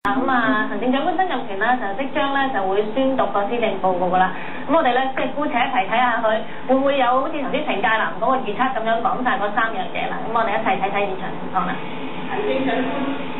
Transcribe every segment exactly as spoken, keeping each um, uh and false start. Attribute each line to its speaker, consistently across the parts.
Speaker 1: 咁啊，行政長官曾蔭權咧就即將咧就會宣讀個施政報告噶啦。咁我哋咧即係姑且一齊睇下佢會唔會有好似頭先程介南嗰個預測咁樣講晒嗰三樣嘢啦。咁我哋一齊睇睇現場情況啦。行政長官。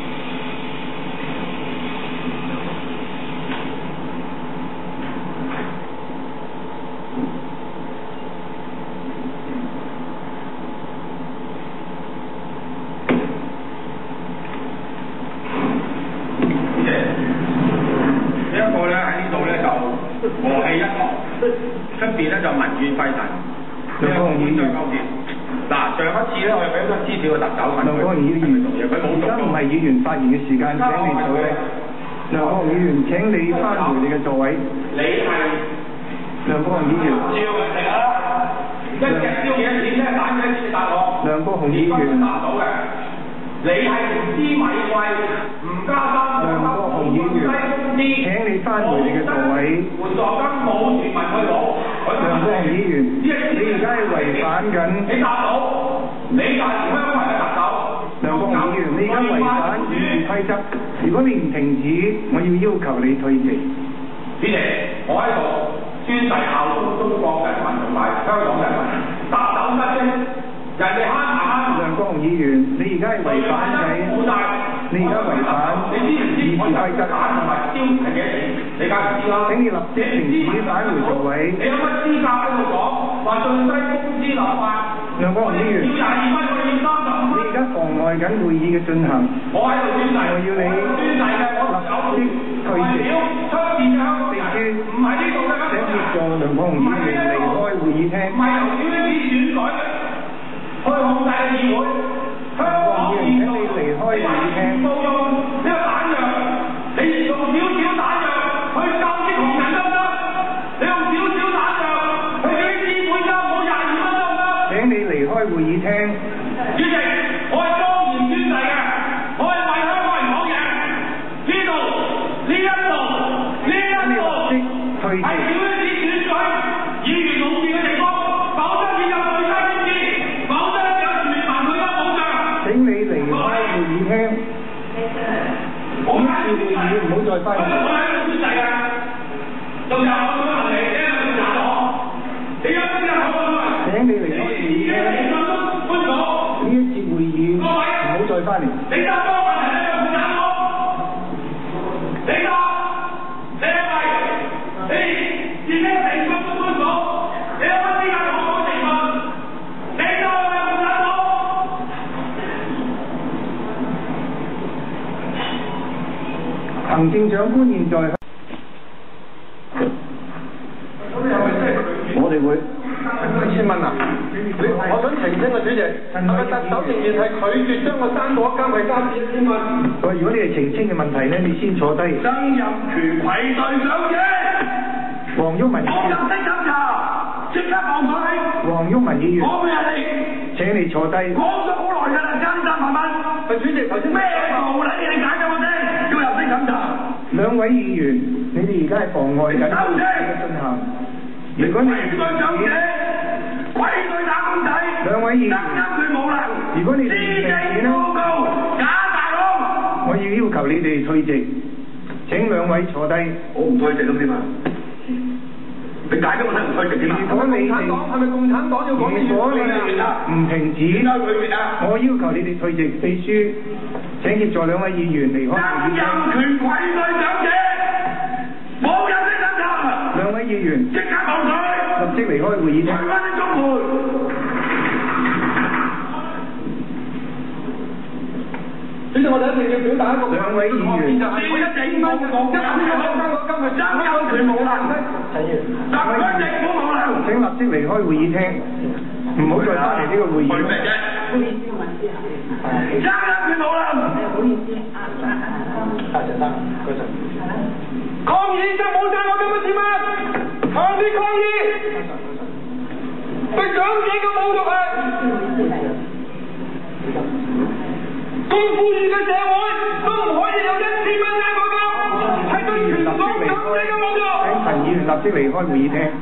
Speaker 2: 和氣一堂，出邊咧就民怨沸騰，兩個議員在勾結。嗱，上一次咧我哋俾咗資料嘅特首問佢，議員做嘢，佢冇做到。而家唔係議員發言嘅時間，請你坐低。梁國雄議員，請你返回你嘅座位。你係梁國雄議員。照人哋啦，一隻燒幾多錢咧？打幾多錢答我？梁國雄議員。答到嘅。你係唔知米貴，唔加薪，梁國雄議員，請你返回你嘅座位。援助金冇全民去攞。梁國雄議員，你而家係違反緊。你答到，你就係香港嘅特首。梁國雄議員，你而家違反議事規則。如果你唔停止，我要要求你退席。主席，我喺度宣誓效忠中國人民同埋香港人民。特首失職，人哋慳埋慳。梁國雄議員，你而家係違反緊，你而家違反議事規則。同埋招係幾多錢？你梗係唔知啦。請你立即停止返回座位。你有乜資格喺度講話最低工資立法？梁國雄議員，要廿二蚊，我要三十五蚊。你而家妨礙緊會議嘅進行。我喺度宣誓，我要你宣誓嘅，我立即退席。出面嘅香港人，秘書唔係呢度嘅。請協助梁國雄議員離開會議廳。唔係由小圈子選舉去控制議會。香港議員，請你離開會議廳。冇用呢個彈藥，你用少少彈藥去救啲窮人得唔得？你用少少彈藥去俾資本家冇廿二蚊得唔得？請你離開會議廳。主席，我係莊嚴宣誓嘅，我係為香港人講嘢。呢度呢一度呢一度係小圈子選舉議員壟斷嘅地方，否則要有最低工資，否則有全民退休保障。請你離開會議廳。呢次會議唔好再翻嚟。我喺度宣誓嘅，仲有我想問你，你係咪查咗？你有邊個講啊？請你離開會議廳。呢一次會議唔好再翻嚟。你答多問題，你又唔答我。你答，你係咪？你自己地方都官府，你有乜資格講我地方？你答我又唔答我。行政長官現在，我哋會一千蚊啊！我想澄清啊，主席，係咪特首仍然係拒絕將個生果金係加至一千蚊？喂，如果你係澄清嘅問題咧，你先坐低。曾蔭權愧對長者。黃毓民議員。我入息審查，即刻放水。黃毓民議員。我俾人哋。請你坐低。講咗好耐㗎啦，加三百蚊。喂，主席，頭先咩道理你解俾我聽？要入息審查。兩位議員，你哋而家係妨礙緊會議嘅進行。如果你唔對長者，愧對打工仔，兩位議員，如果你哋唔停止咧，假大佬，我要要求你哋退席。請兩位坐低。我唔退席咁點啊？你解俾我聽唔退席點啊？如果你哋係咪共產黨要講呢？如果你哋唔停止，點解拒絕啊？我要求你哋退席。秘書請協助兩位議員離開會議廳。曾蔭權愧對長者，冇入息審查。兩位議員，即刻放水，立即離開會議廳。退翻啲綜援。主席，我哋一定要表達一個兩位議員，我一定冇講一點嘅講翻個今日曾蔭權冇能力，特區政府冇能。請立即離開會議廳，唔好再翻嚟呢個會議。唔好意思，我問之下。曾蔭權冇能。唔好意思，啊啊陳生，嗰陣。抗議就冇晒我咁嘅事嗎？強烈抗議！對長者嘅侮辱係咁富裕嘅社會都唔可以有一千蚊一個金，係對全港長者嘅侮辱。請陳議員立即離開會議廳。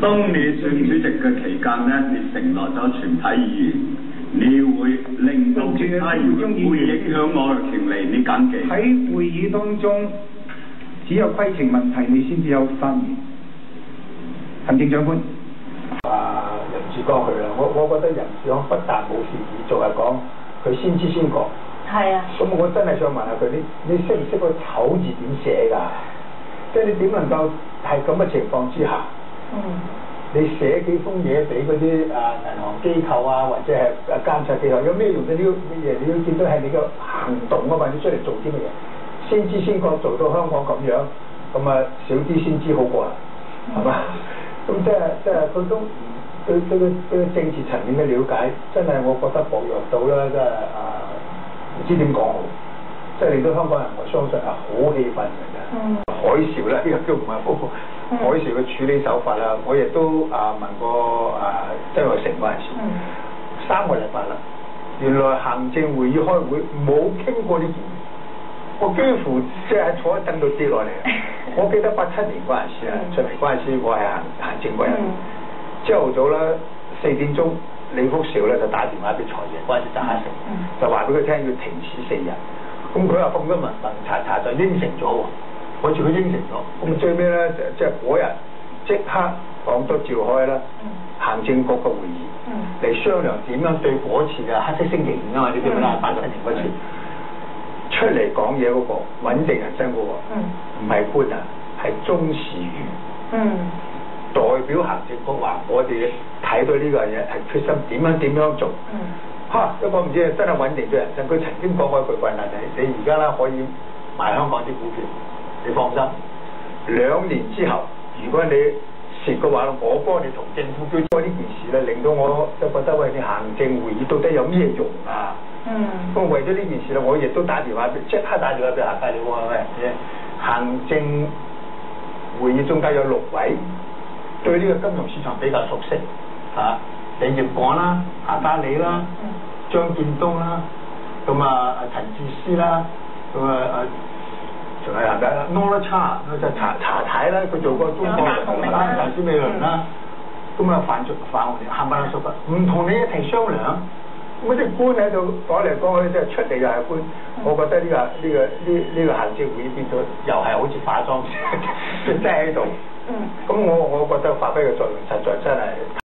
Speaker 3: 當你選主席嘅期間咧，你承諾咗全體議員，你會令到其他議員會影響我嘅權利，你謹記。
Speaker 4: 喺會議當中，只有規程問題，你先至有發言。行政長官。
Speaker 5: 啊，任志剛去啦，我我覺得任志剛不但冇事議做，係講佢先知先覺。
Speaker 1: 係啊。咁
Speaker 5: 我真係想問下佢，你你識唔識個醜字點寫㗎？即係你點能夠係咁嘅情況之下？嗯。你寫幾封嘢俾嗰啲啊銀行機構啊，或者係啊監察機構，有咩用嘅？你要乜嘢？你要見到係你嘅行動啊嘛，你出嚟做啲乜嘢？先知先覺做到香港咁樣，咁啊少啲先知好過啦，係嘛？咁即係即係佢都對對個對個政治層面嘅了解，真係我覺得薄弱到啦，真係啊唔知點講好，即係令到香港人我相信係好氣憤嘅。嗯。海嘯啦，呢個都唔係嗰個海嘯嘅處理手法啦，我亦都啊問過啊曾鈺成嗰陣時，嗯、三個禮拜啦，原來行政會議開會冇傾過呢件事，我幾乎即係坐喺凳度跌落嚟。我記得八七年嗰陣時啊，出嚟嗰陣時我係行行政嗰人，朝頭早啦四點鐘，李福兆咧就打電話俾財爺，嗰陣時就下成，就話俾佢聽要停止四日，咁佢話咁多問問查查就應承咗喎。好似佢應承咗，咁最尾咧就即係嗰日即刻港督召開啦，嗯、行政局嘅會議嚟、嗯、商量點樣對嗰次嘅黑色星期五啊嘛，你知唔知啦？八七年嗰次、嗯、出嚟講嘢嗰個穩定人生嗰個，唔係、嗯、官啊，係鍾士元，嗯、代表行政局話我哋睇到呢個嘢係決心點樣點樣做，嚇、嗯！一個唔知真係穩定咗人生，佢曾經講過一句話，你你而家啦可以買香港啲股票。你放心，兩年之後，如果你蝕嘅話，我幫你同政府對開呢件事咧，令到我就覺得喂，你行政會議到底有咩用啊？嗯。咁為咗呢件事咧，我亦都打電話俾，即刻打電話俾夏家了喎，喂，行政會議中間有六位對呢個金融市場比較熟悉，嚇、啊，李業廣啦、夏家里啦、張建東啦，咁啊陳智思啦，咁啊啊。仲係人哋 Nora Cha 就查查太啦，佢做過中國啦，投資美倫啦，咁啊犯罪犯我哋冚唪唥疏忽，唔同你一齊商量，咁啲官喺度講嚟講去，即係出嚟又係官，嗯、我覺得呢、呢個呢、呢個呢呢、呢個行政會變咗又係好似化妝，即係喺度，咁、嗯、我我覺得發揮嘅作用實在真係。